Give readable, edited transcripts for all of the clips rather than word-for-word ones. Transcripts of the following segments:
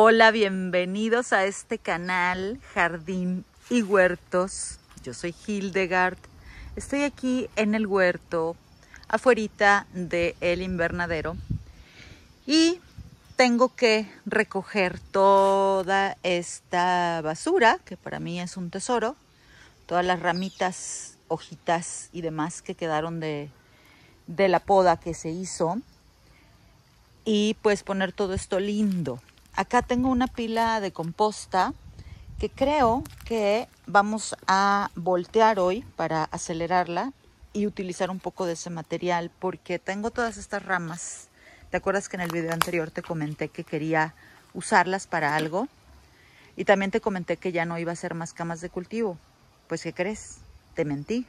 Hola, bienvenidos a este canal Jardín y Huertos. Yo soy Hildegard. Estoy aquí en el huerto, afuerita del invernadero, y tengo que recoger toda esta basura, que para mí es un tesoro, todas las ramitas, hojitas y demás que quedaron de la poda que se hizo, y pues poner todo esto lindo. Acá tengo una pila de composta que creo que vamos a voltear hoy para acelerarla y utilizar un poco de ese material, porque tengo todas estas ramas. ¿Te acuerdas que en el video anterior te comenté que quería usarlas para algo? Y también te comenté que ya no iba a hacer más camas de cultivo. Pues, ¿qué crees? Te mentí.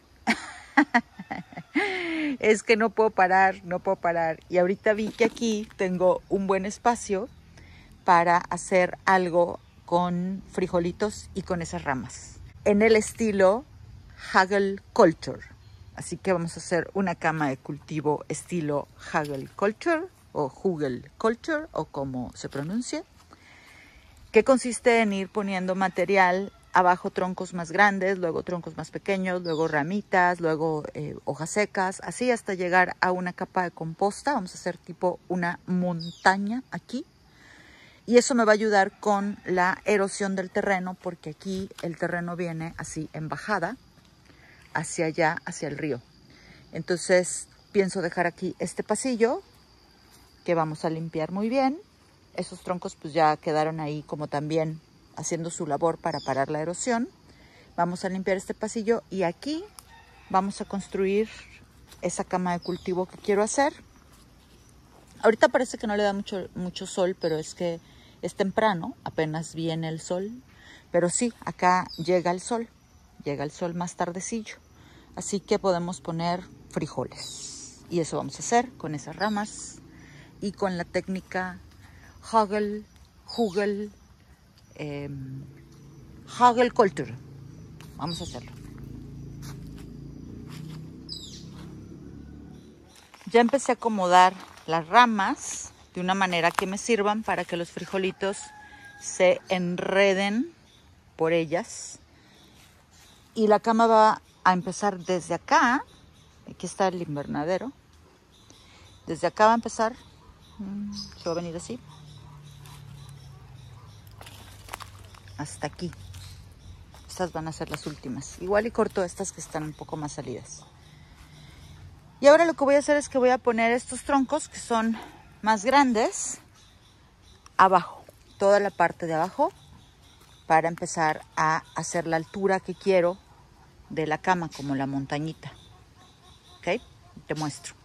Es que no puedo parar. Y ahorita vi que aquí tengo un buen espacio para hacer algo con frijolitos y con esas ramas, en el estilo Hagelculture. Así que vamos a hacer una cama de cultivo estilo Hagelculture o Hugelculture, o como se pronuncie, que consiste en ir poniendo material abajo, troncos más grandes, luego troncos más pequeños, luego ramitas, luego hojas secas, así hasta llegar a una capa de composta. Vamos a hacer tipo una montaña aquí. Y eso me va a ayudar con la erosión del terreno, porque aquí el terreno viene así en bajada, hacia allá, hacia el río. Entonces pienso dejar aquí este pasillo que vamos a limpiar muy bien. Esos troncos pues ya quedaron ahí como también haciendo su labor para parar la erosión. Vamos a limpiar este pasillo y aquí vamos a construir esa cama de cultivo que quiero hacer. Ahorita parece que no le da mucho sol, pero es que es temprano, apenas viene el sol. Pero sí, acá llega el sol más tardecillo. Así que podemos poner frijoles. Y eso vamos a hacer con esas ramas y con la técnica Hagelculture. Vamos a hacerlo. Ya empecé a acomodar las ramas de una manera que me sirvan para que los frijolitos se enreden por ellas. Y la cama va a empezar desde acá. Aquí está el invernadero. Desde acá va a empezar. Se va a venir así hasta aquí. Estas van a ser las últimas. Igual y corto estas que están un poco más salidas. Y ahora lo que voy a hacer es que voy a poner estos troncos que son más grandes abajo, toda la parte de abajo, para empezar a hacer la altura que quiero de la cama, como la montañita. ¿Ok? Te muestro.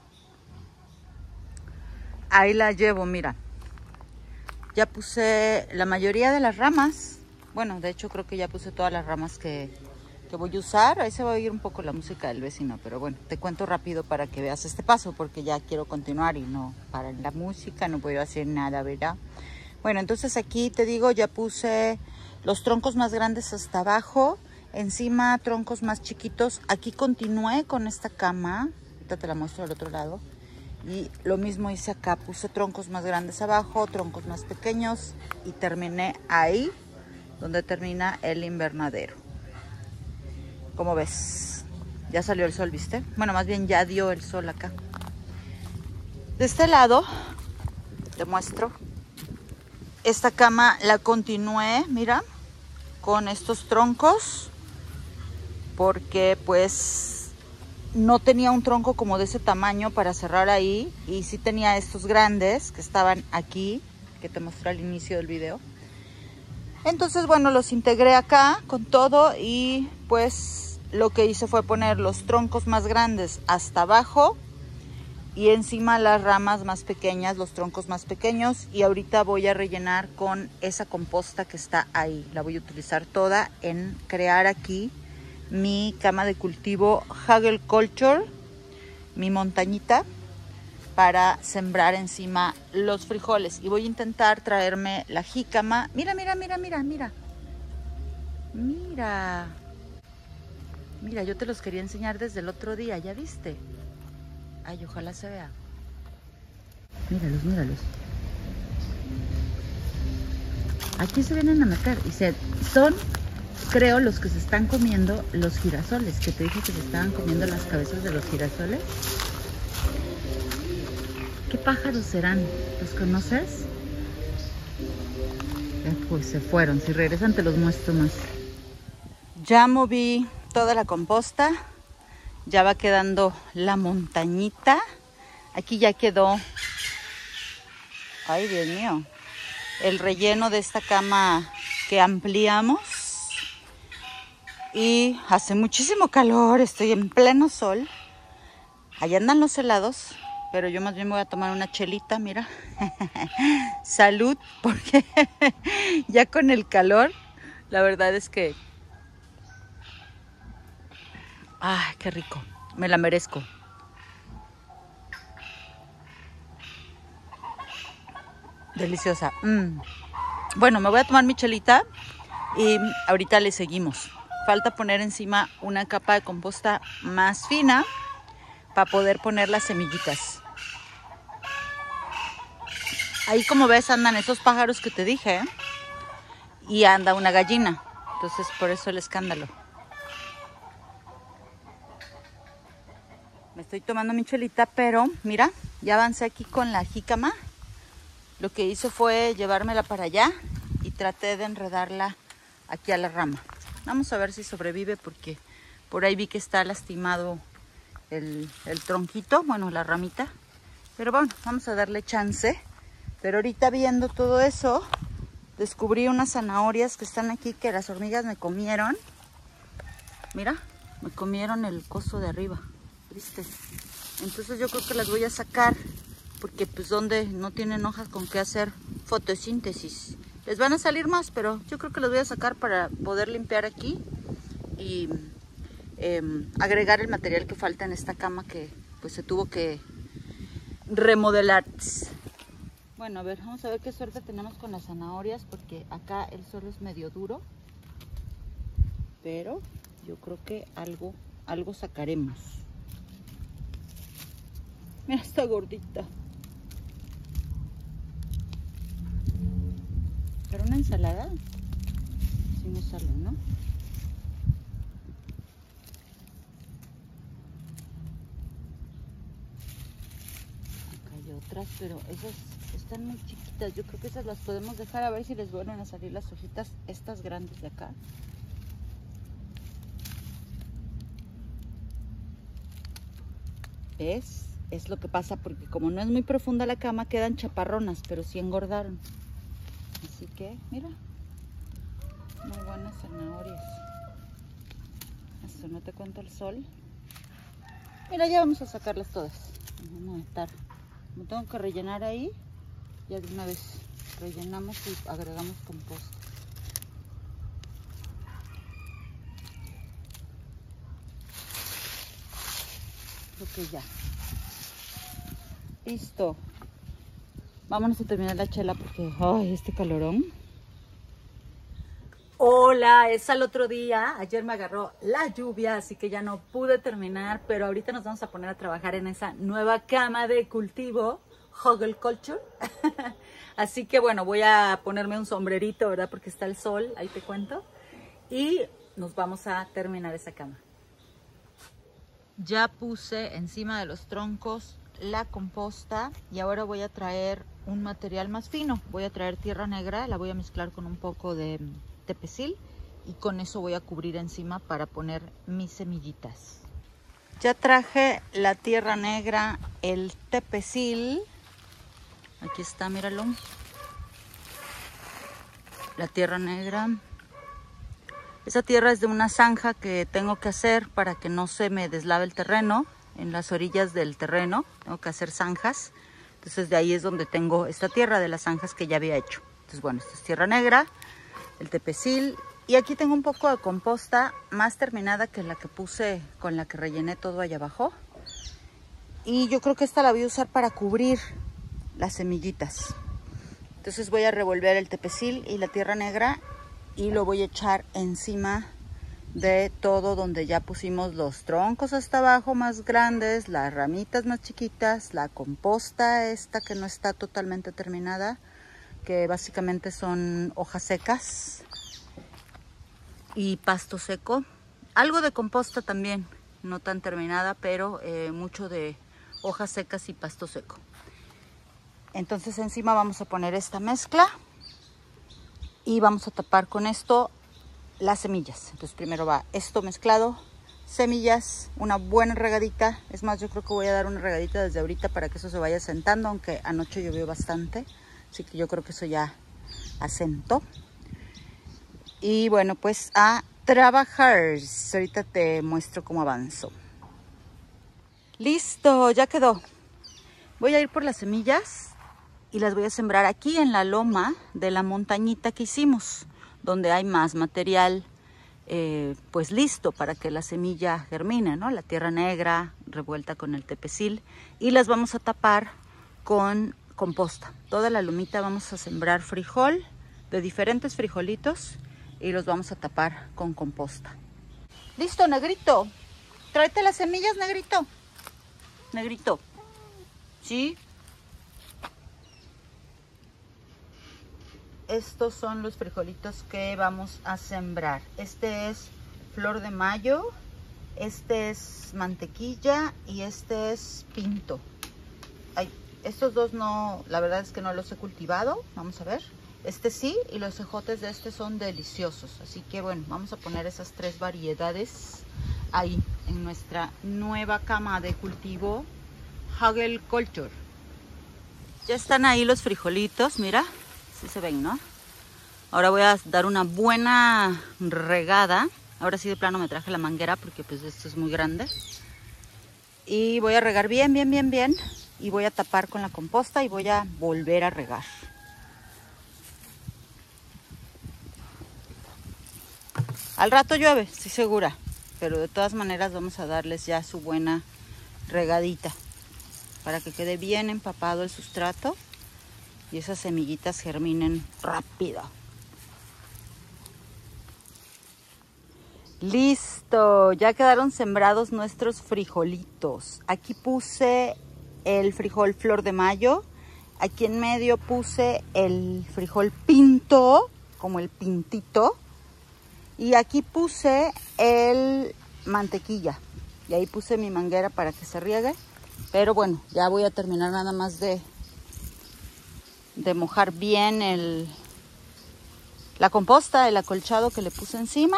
Ahí la llevo, mira. Ya puse la mayoría de las ramas. Bueno, de hecho creo que ya puse todas las ramas que voy a usar. Ahí se va a oír un poco la música del vecino, pero bueno, te cuento rápido para que veas este paso, porque ya quiero continuar y no para la música, no puedo hacer nada, ¿verdad? Bueno, entonces aquí te digo, ya puse los troncos más grandes hasta abajo, encima troncos más chiquitos. Aquí continué con esta cama, ahorita te la muestro del otro lado, y lo mismo hice acá, puse troncos más grandes abajo, troncos más pequeños, y terminé ahí donde termina el invernadero. ¿Cómo ves? Ya salió el sol, ¿viste? Bueno, más bien ya dio el sol acá. De este lado, te muestro. Esta cama la continué, mira, con estos troncos, porque pues no tenía un tronco como de ese tamaño para cerrar ahí. Y sí tenía estos grandes que estaban aquí, que te mostré al inicio del video. Entonces, bueno, los integré acá con todo, y pues lo que hice fue poner los troncos más grandes hasta abajo y encima las ramas más pequeñas, los troncos más pequeños. Y ahorita voy a rellenar con esa composta que está ahí. La voy a utilizar toda en crear aquí mi cama de cultivo Hagelculture, mi montañita, para sembrar encima los frijoles. Y voy a intentar traerme la jícama. Mira. Mira, yo te los quería enseñar desde el otro día, ¿ya viste? Ay, ojalá se vea. Míralos. Aquí se vienen a meter y son, creo, los que se están comiendo los girasoles, que te dije que se estaban comiendo las cabezas de los girasoles. ¿Qué pájaros serán? ¿Los conoces? Pues se fueron, si regresan te los muestro más. Ya moví toda la composta, ya va quedando la montañita. Aquí ya quedó, ay Dios mío, el relleno de esta cama que ampliamos. Y hace muchísimo calor, estoy en pleno sol. Allá andan los helados, pero yo más bien voy a tomar una chelita, mira. Salud, porque ya con el calor, la verdad es que... ¡ay, qué rico! Me la merezco. Deliciosa. Bueno, me voy a tomar mi chelita y ahorita le seguimos. Falta poner encima una capa de composta más fina para poder poner las semillitas. Ahí, como ves, andan esos pájaros que te dije, ¿eh? Y anda una gallina. Entonces, por eso el escándalo. Me estoy tomando mi chelita, pero mira, ya avancé aquí con la jícama. Lo que hice fue llevármela para allá y traté de enredarla aquí a la rama. Vamos a ver si sobrevive, porque por ahí vi que está lastimado el tronquito, bueno, la ramita. Pero bueno, vamos a darle chance. Pero ahorita, viendo todo eso, descubrí unas zanahorias que están aquí, que las hormigas me comieron. Mira, me comieron el coso de arriba, ¿viste? Entonces yo creo que las voy a sacar, porque pues donde no tienen hojas con qué hacer fotosíntesis. Les van a salir más, pero yo creo que las voy a sacar para poder limpiar aquí y agregar el material que falta en esta cama, que pues se tuvo que remodelar. Bueno, a ver, vamos a ver qué suerte tenemos con las zanahorias, porque acá el suelo es medio duro, pero yo creo que algo sacaremos. Mira, está gordita. Pero una ensalada sí no sale, ¿no? Acá hay otras, pero esas están muy chiquitas. Yo creo que esas las podemos dejar, a ver si les vuelven a salir las hojitas estas grandes de acá. ¿Ves? Es lo que pasa, porque como no es muy profunda la cama, quedan chaparronas, pero sí engordaron. Así que, mira, muy buenas zanahorias. Esto no te cuento el sol. Mira, ya vamos a sacarlas todas. Vamos a estar. Me tengo que rellenar ahí. Ya de una vez rellenamos y agregamos composta. Creo que ya. Listo. Vámonos a terminar la chela, porque ay, este calorón. Hola, es al otro día. Ayer me agarró la lluvia, así que ya no pude terminar, pero ahorita nos vamos a poner a trabajar en esa nueva cama de cultivo, Hugelkultur. Así que bueno, voy a ponerme un sombrerito, ¿verdad? Porque está el sol, ahí te cuento. Y nos vamos a terminar esa cama. Ya puse encima de los troncos la composta y ahora voy a traer un material más fino. Voy a traer tierra negra, la voy a mezclar con un poco de tepecil y con eso voy a cubrir encima para poner mis semillitas. Ya traje la tierra negra, el tepecil. Aquí está, míralo. La tierra negra. Esa tierra es de una zanja que tengo que hacer para que no se me deslave el terreno. En las orillas del terreno tengo que hacer zanjas. Entonces de ahí es donde tengo esta tierra de las zanjas que ya había hecho. Entonces bueno, esta es tierra negra, el tepecil. Y aquí tengo un poco de composta más terminada que la que puse, con la que rellené todo allá abajo. Y yo creo que esta la voy a usar para cubrir las semillitas. Entonces voy a revolver el tepecil y la tierra negra y lo voy a echar encima de todo donde ya pusimos los troncos hasta abajo más grandes, las ramitas más chiquitas, la composta esta que no está totalmente terminada, que básicamente son hojas secas y pasto seco. Algo de composta también, no tan terminada, pero mucho de hojas secas y pasto seco. Entonces encima vamos a poner esta mezcla y vamos a tapar con esto las semillas. Entonces primero va esto mezclado, semillas, una buena regadita. Es más, yo creo que voy a dar una regadita desde ahorita para que eso se vaya sentando, aunque anoche llovió bastante, así que yo creo que eso ya asentó. Y bueno, pues a trabajar. Ahorita te muestro cómo avanzo. Listo, ya quedó. Voy a ir por las semillas y las voy a sembrar aquí en la loma de la montañita que hicimos, donde hay más material pues listo para que la semilla germine, ¿no? La tierra negra revuelta con el tepecil, y las vamos a tapar con composta. Toda la lomita vamos a sembrar frijol, de diferentes frijolitos, y los vamos a tapar con composta. Listo, negrito. Tráete las semillas, negrito. Negrito. ¿Sí? Estos son los frijolitos que vamos a sembrar. Este es flor de mayo, este es mantequilla y este es pinto. Ay, estos dos no, la verdad es que no los he cultivado. Vamos a ver. Este sí, y los ejotes de este son deliciosos. Así que bueno, vamos a poner esas tres variedades ahí en nuestra nueva cama de cultivo Hugel Culture. Ya están ahí los frijolitos, mira. Sí se ven, ¿no? Ahora voy a dar una buena regada. Ahora sí de plano me traje la manguera porque pues esto es muy grande. Y voy a regar bien, bien, bien, bien. Y voy a tapar con la composta y voy a volver a regar. Al rato llueve, estoy segura. Pero de todas maneras vamos a darles ya su buena regadita para que quede bien empapado el sustrato y esas semillitas germinen rápido. Listo, ya quedaron sembrados nuestros frijolitos. Aquí puse el frijol flor de mayo. Aquí en medio puse el frijol pinto, como el pintito. Y aquí puse el mantequilla. Y ahí puse mi manguera para que se riegue. Pero bueno, ya voy a terminar nada más de mojar bien la composta, el acolchado que le puse encima.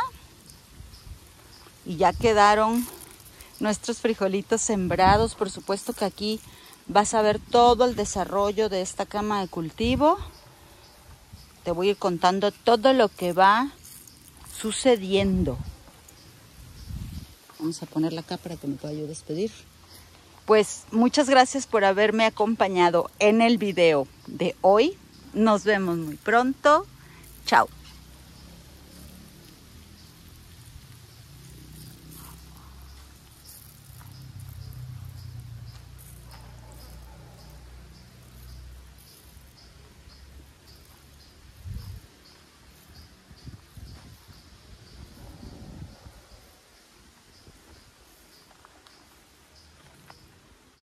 Y ya quedaron nuestros frijolitos sembrados. Por supuesto que aquí vas a ver todo el desarrollo de esta cama de cultivo. Te voy a ir contando todo lo que va sucediendo. Vamos a ponerla acá para que me pueda yo despedir. Pues muchas gracias por haberme acompañado en el video de hoy. Nos vemos muy pronto. Chao.